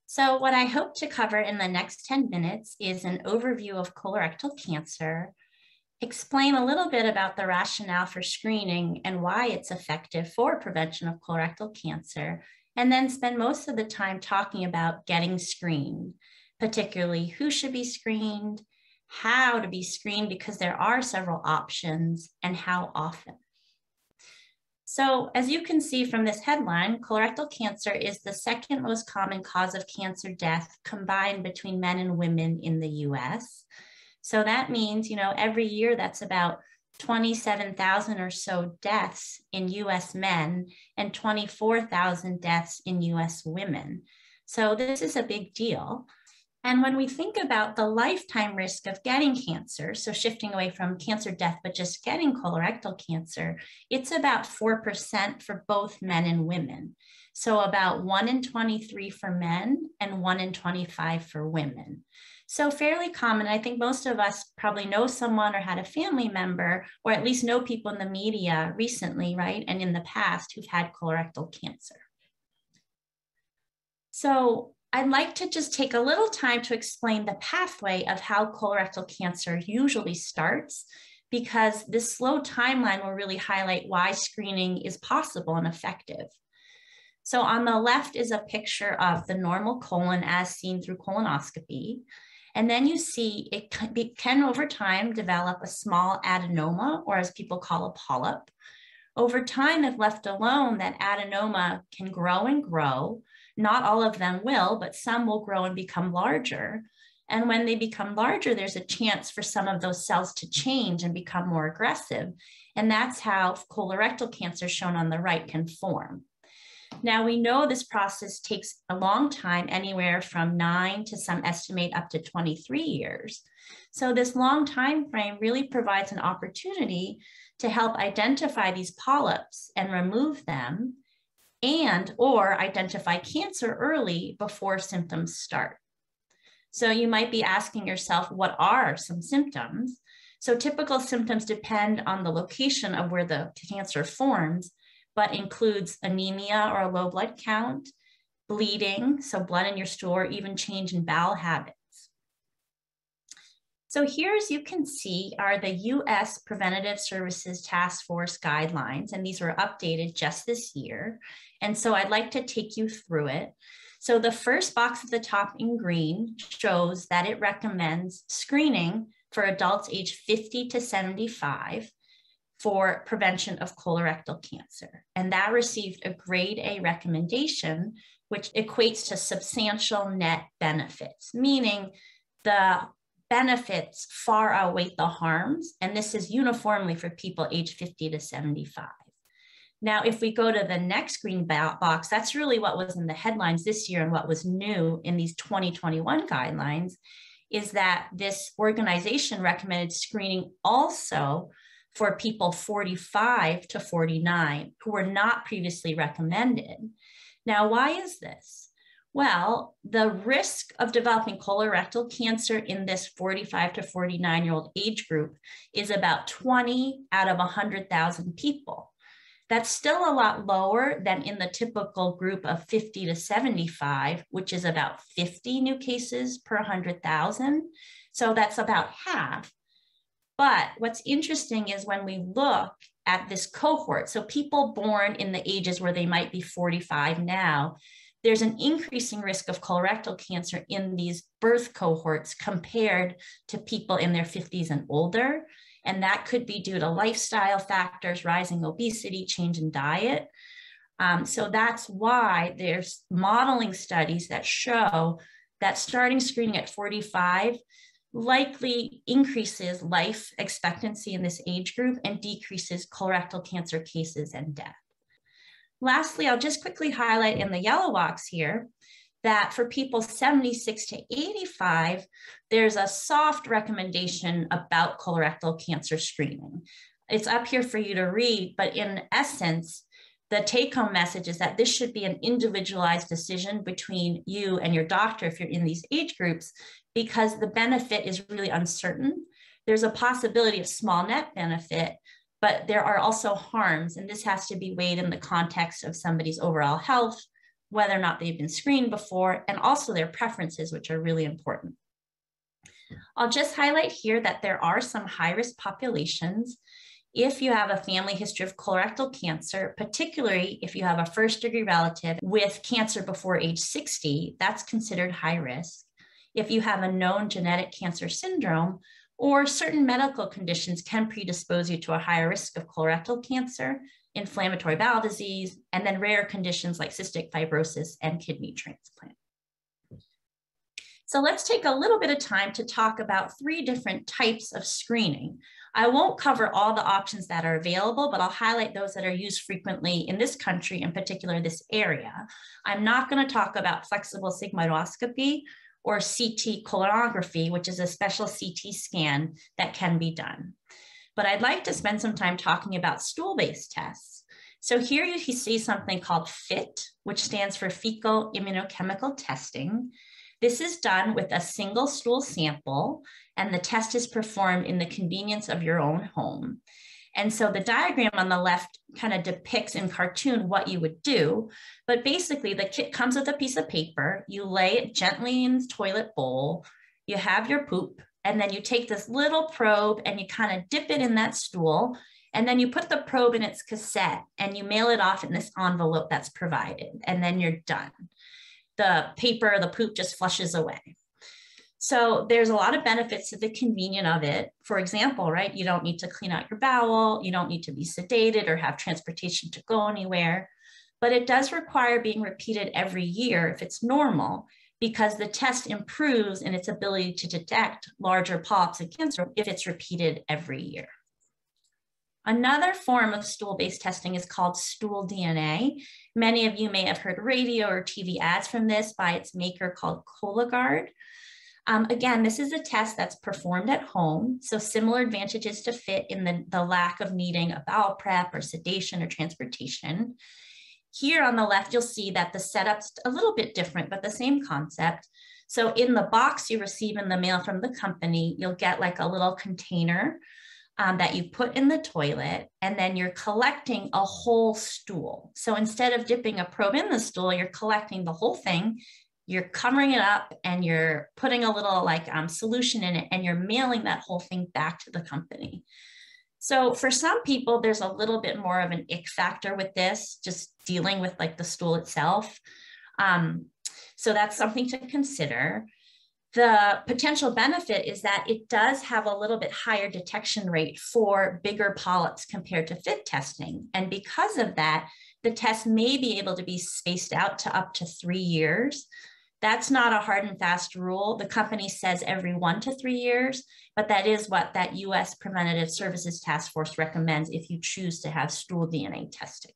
So what I hope to cover in the next 10 minutes is an overview of colorectal cancer, explain a little bit about the rationale for screening and why it's effective for prevention of colorectal cancer, and then spend most of the time talking about getting screened, particularly who should be screened, how to be screened because there are several options, and how often. So as you can see from this headline, colorectal cancer is the second most common cause of cancer death combined between men and women in the US. So that means, every year that's about 27,000 or so deaths in US men and 24,000 deaths in US women. So this is a big deal. And when we think about the lifetime risk of getting cancer, so shifting away from cancer death, but just getting colorectal cancer, it's about 4% for both men and women. So about 1 in 23 for men and 1 in 25 for women. So fairly common. I think most of us probably know someone or had a family member, or at least know people in the media recently, right? And in the past who've had colorectal cancer. So I'd like to just take a little time to explain the pathway of how colorectal cancer usually starts, because this slow timeline will really highlight why screening is possible and effective. So on the left is a picture of the normal colon as seen through colonoscopy. And then you see it can over time develop a small adenoma, or as people call a polyp. Over time, if left alone, that adenoma can grow and grow. Not all of them will, but some will grow and become larger. And when they become larger, there's a chance for some of those cells to change and become more aggressive. And that's how colorectal cancer, shown on the right, can form. Now, we know this process takes a long time, anywhere from 9 to some estimate up to 23 years. So this long time frame really provides an opportunity to help identify these polyps and remove them, and or identify cancer early before symptoms start. So you might be asking yourself, what are some symptoms? So typical symptoms depend on the location of where the cancer forms, but includes anemia or a low blood count, bleeding, so blood in your stool, or even change in bowel habits. So here, as you can see, are the US Preventative Services Task Force guidelines, and these were updated just this year. And so I'd like to take you through it. So the first box at the top in green shows that it recommends screening for adults aged 50 to 75 for prevention of colorectal cancer. And that received a grade A recommendation, which equates to substantial net benefits, meaning the benefits far outweigh the harms. And this is uniformly for people aged 50 to 75. Now, if we go to the next green box, that's really what was in the headlines this year, and what was new in these 2021 guidelines is that this organization recommended screening also for people 45 to 49 who were not previously recommended. Now, why is this? Well, the risk of developing colorectal cancer in this 45 to 49-year-old age group is about 20 out of 100,000 people. That's still a lot lower than in the typical group of 50 to 75, which is about 50 new cases per 100,000. So that's about half. But what's interesting is when we look at this cohort, so people born in the ages where they might be 45 now, there's an increasing risk of colorectal cancer in these birth cohorts compared to people in their 50s and older. And that could be due to lifestyle factors, rising obesity, change in diet. So that's why there's modeling studies that show that starting screening at 45 likely increases life expectancy in this age group and decreases colorectal cancer cases and death. Lastly, I'll just quickly highlight in the yellow box here that for people 76 to 85, there's a soft recommendation about colorectal cancer screening. It's up here for you to read, but in essence, the take-home message is that this should be an individualized decision between you and your doctor if you're in these age groups, because the benefit is really uncertain. There's a possibility of small net benefit, but there are also harms, and this has to be weighed in the context of somebody's overall health, whether or not they've been screened before, and also their preferences, which are really important. I'll just highlight here that there are some high-risk populations. If you have a family history of colorectal cancer, particularly if you have a first-degree relative with cancer before age 60, that's considered high risk. If you have a known genetic cancer syndrome, or certain medical conditions can predispose you to a higher risk of colorectal cancer, inflammatory bowel disease, and then rare conditions like cystic fibrosis and kidney transplant. So let's take a little bit of time to talk about 3 different types of screening. I won't cover all the options that are available, but I'll highlight those that are used frequently in this country, in particular this area. I'm not going to talk about flexible sigmoidoscopy or CT colonography, which is a special CT scan that can be done. But I'd like to spend some time talking about stool-based tests. So here you see something called FIT, which stands for fecal immunochemical testing. This is done with a single stool sample, and the test is performed in the convenience of your own home. And so the diagram on the left kind of depicts in cartoon what you would do, but basically the kit comes with a piece of paper, you lay it gently in the toilet bowl, you have your poop, and then you take this little probe and you kind of dip it in that stool, and then you put the probe in its cassette and you mail it off in this envelope that's provided, and then you're done. The paper, the poop just flushes away. So there's a lot of benefits to the convenience of it. For example, right, you don't need to clean out your bowel, you don't need to be sedated or have transportation to go anywhere, but it does require being repeated every year if it's normal, because the test improves in its ability to detect larger polyps and cancer if it's repeated every year. Another form of stool-based testing is called stool DNA. Many of you may have heard radio or TV ads from this by its maker called Cologuard. Again, this is a test that's performed at home, so similar advantages to FIT in the lack of needing a bowel prep or sedation or transportation. Here on the left, you'll see that the setup's a little bit different, but the same concept. So in the box you receive in the mail from the company, you'll get like a little container that you put in the toilet, and then you're collecting a whole stool. So instead of dipping a probe in the stool, you're collecting the whole thing, you're covering it up, and you're putting a little solution in it, and you're mailing that whole thing back to the company. So for some people, there's a little bit more of an ick factor with this, just dealing with like the stool itself. So that's something to consider. The potential benefit is that it does have a little bit higher detection rate for bigger polyps compared to FIT testing. And because of that, the test may be able to be spaced out to up to 3 years. That's not a hard and fast rule. The company says every 1 to 3 years, but that is what that US Preventative Services Task Force recommends if you choose to have stool DNA testing.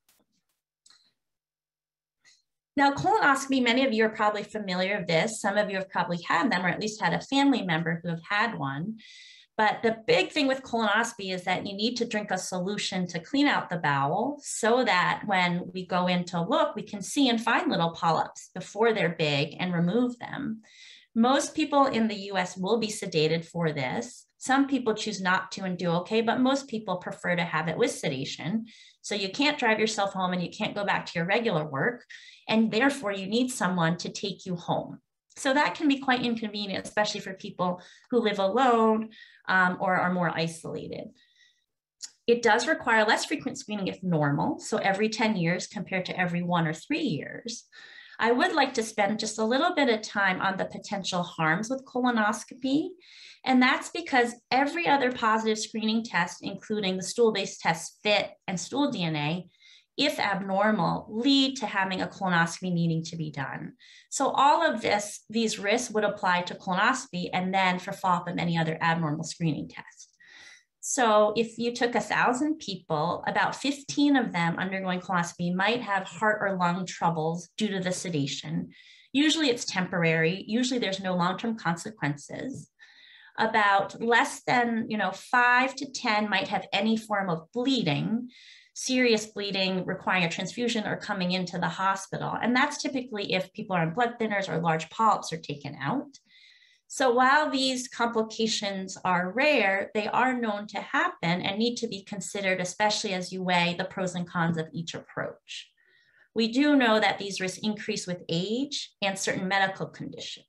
Now, colonoscopy, many of you are probably familiar with this. Some of you have probably had them, or at least had a family member who have had one. But the big thing with colonoscopy is that you need to drink a solution to clean out the bowel so that when we go in to look, we can see and find little polyps before they're big and remove them. Most people in the US will be sedated for this. Some people choose not to and do okay, but most people prefer to have it with sedation. So you can't drive yourself home and you can't go back to your regular work, and therefore you need someone to take you home. So that can be quite inconvenient, especially for people who live alone or are more isolated. It does require less frequent screening if normal, so every 10 years compared to every 1 or 3 years. I would like to spend just a little bit of time on the potential harms with colonoscopy, and that's because every other positive screening test, including the stool-based tests FIT and stool DNA, if abnormal, lead to having a colonoscopy needing to be done. So all of these risks would apply to colonoscopy and then for follow-up of any other abnormal screening test. So if you took 1,000 people, about 15 of them undergoing colonoscopy might have heart or lung troubles due to the sedation. Usually it's temporary. Usually there's no long-term consequences. About less than 5 to 10 might have any form of bleeding, serious bleeding requiring a transfusion or coming into the hospital. And that's typically if people are on blood thinners or large polyps are taken out. So while these complications are rare, they are known to happen and need to be considered, especially as you weigh the pros and cons of each approach. We do know that these risks increase with age and certain medical conditions.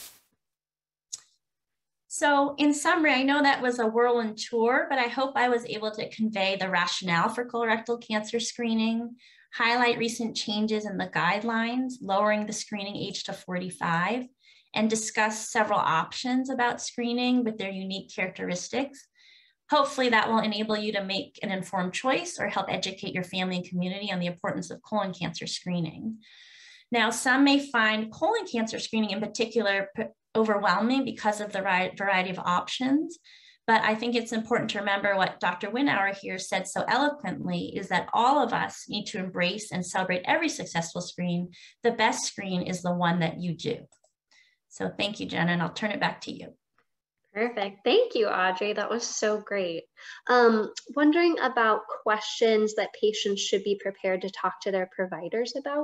So in summary, I know that was a whirlwind tour, but I hope I was able to convey the rationale for colorectal cancer screening, highlight recent changes in the guidelines, lowering the screening age to 45, and discuss several options about screening with their unique characteristics. Hopefully that will enable you to make an informed choice or help educate your family and community on the importance of colon cancer screening. Now, some may find colon cancer screening in particular overwhelming because of the variety of options. But I think it's important to remember what Dr. Winauer here said so eloquently is that all of us need to embrace and celebrate every successful screen. The best screen is the one that you do. So thank you, Jenna, and I'll turn it back to you. Perfect. Thank you, Audrey. That was so great. Wondering about questions that patients should be prepared to talk to their providers about?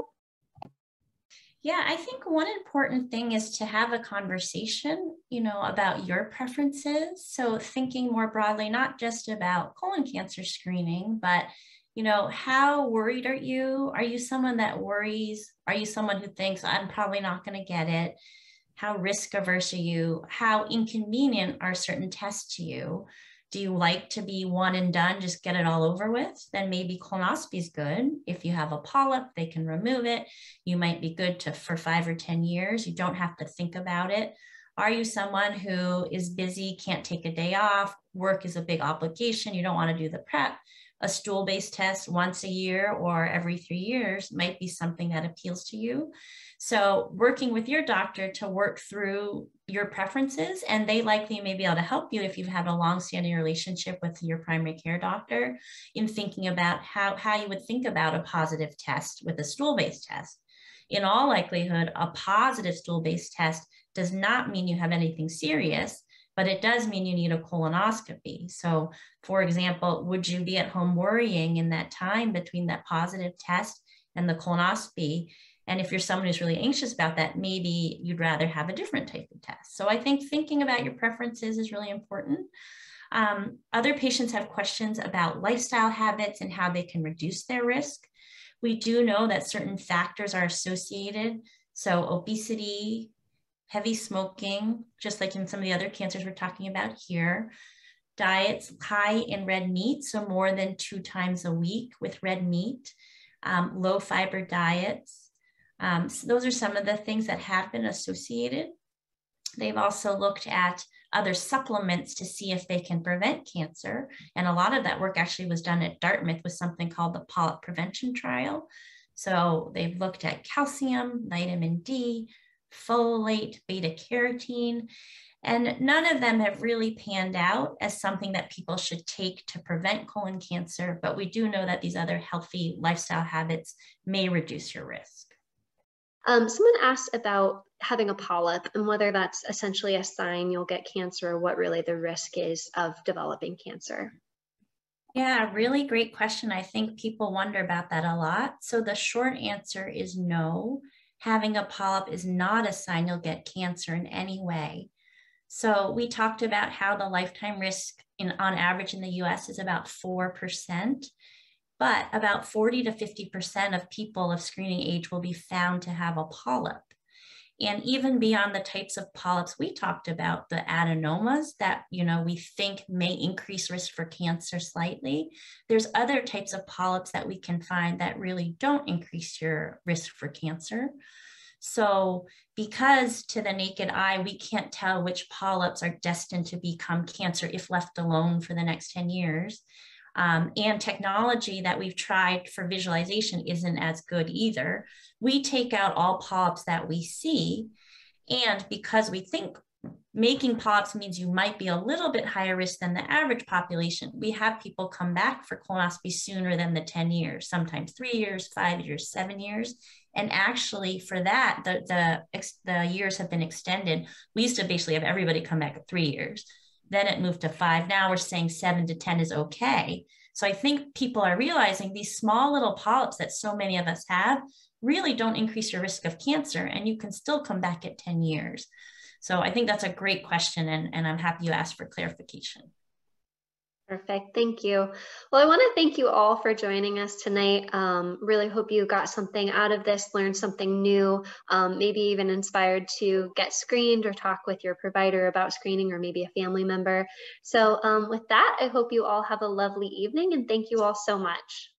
Yeah, I think one important thing is to have a conversation, about your preferences. So thinking more broadly, not just about colon cancer screening, but, how worried are you? Are you someone that worries? Are you someone who thinks I'm probably not going to get it? How risk averse are you? How inconvenient are certain tests to you? Do you like to be one and done, just get it all over with? Then maybe colonoscopy is good. If you have a polyp, they can remove it. You might be good for 5 or 10 years. You don't have to think about it. Are you someone who is busy, can't take a day off? Work is a big obligation. You don't want to do the prep. A stool-based test once a year or every 3 years might be something that appeals to you. So working with your doctor to work through your preferences, and they likely may be able to help you if you've had a long-standing relationship with your primary care doctor in thinking about how you would think about a positive test with a stool-based test. In all likelihood, a positive stool-based test does not mean you have anything serious, but it does mean you need a colonoscopy. So for example, would you be at home worrying in that time between that positive test and the colonoscopy? And if you're someone who's really anxious about that, maybe you'd rather have a different type of test. So I think thinking about your preferences is really important. Other patients have questions about lifestyle habits and how they can reduce their risk. We do know that certain factors are associated. So obesity, heavy smoking, just like in some of the other cancers we're talking about here, diets high in red meat, so more than 2 times a week with red meat, low fiber diets. So those are some of the things that have been associated. They've also looked at other supplements to see if they can prevent cancer. And a lot of that work actually was done at Dartmouth with something called the polyp prevention trial. So they've looked at calcium, vitamin D, folate, beta carotene, and none of them have really panned out as something that people should take to prevent colon cancer. But we do know that these other healthy lifestyle habits may reduce your risk. Someone asked about having a polyp and whether that's essentially a sign you'll get cancer or what really the risk is of developing cancer. Yeah, really great question. I think people wonder about that a lot. So the short answer is no. Having a polyp is not a sign you'll get cancer in any way. So we talked about how the lifetime risk on average in the US is about 4%. But about 40 to 50% of people of screening age will be found to have a polyp. And even beyond the types of polyps we talked about, the adenomas that we think may increase risk for cancer slightly, there's other types of polyps that we can find that really don't increase your risk for cancer. So because to the naked eye, we can't tell which polyps are destined to become cancer if left alone for the next 10 years, and technology that we've tried for visualization isn't as good either. We take out all polyps that we see. And because we think making polyps means you might be a little bit higher risk than the average population, we have people come back for colonoscopy sooner than the 10 years, sometimes 3 years, 5 years, 7 years. And actually for that, the years have been extended. We used to basically have everybody come back at 3 years. Then it moved to 5. Now we're saying 7 to 10 is okay. So I think people are realizing these small little polyps that so many of us have really don't increase your risk of cancer, and you can still come back at 10 years. So I think that's a great question, and I'm happy you asked for clarification. Perfect. Thank you. Well, I want to thank you all for joining us tonight. Really hope you got something out of this, learned something new, maybe even inspired to get screened or talk with your provider about screening, or maybe a family member. So with that, I hope you all have a lovely evening, and thank you all so much.